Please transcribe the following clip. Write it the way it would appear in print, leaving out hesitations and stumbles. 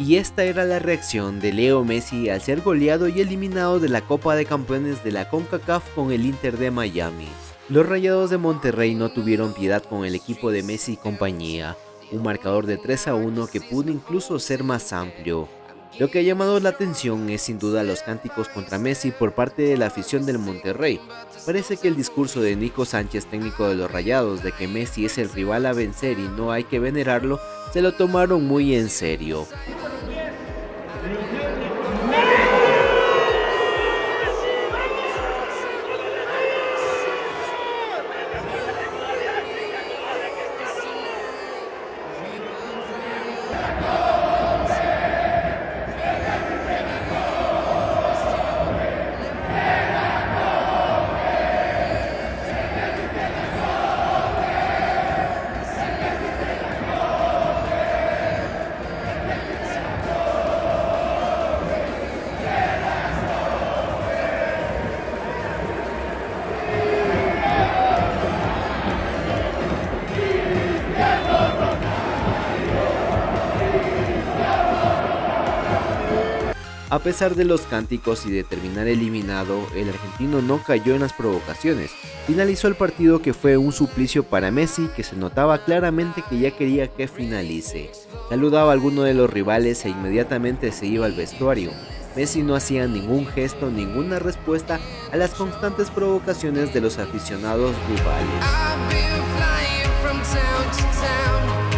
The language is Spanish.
Y esta era la reacción de Leo Messi al ser goleado y eliminado de la Copa de Campeones de la CONCACAF con el Inter de Miami. Los Rayados de Monterrey no tuvieron piedad con el equipo de Messi y compañía, un marcador de 3-1 que pudo incluso ser más amplio. Lo que ha llamado la atención es sin duda los cánticos contra Messi por parte de la afición del Monterrey. Parece que el discurso de Nico Sánchez, técnico de los Rayados, de que Messi es el rival a vencer y no hay que venerarlo, se lo tomaron muy en serio. A pesar de los cánticos y de terminar eliminado, el argentino no cayó en las provocaciones. Finalizó el partido, que fue un suplicio para Messi, que se notaba claramente que ya quería que finalice. Saludaba a alguno de los rivales e inmediatamente se iba al vestuario. Messi no hacía ningún gesto, ninguna respuesta a las constantes provocaciones de los aficionados rivales.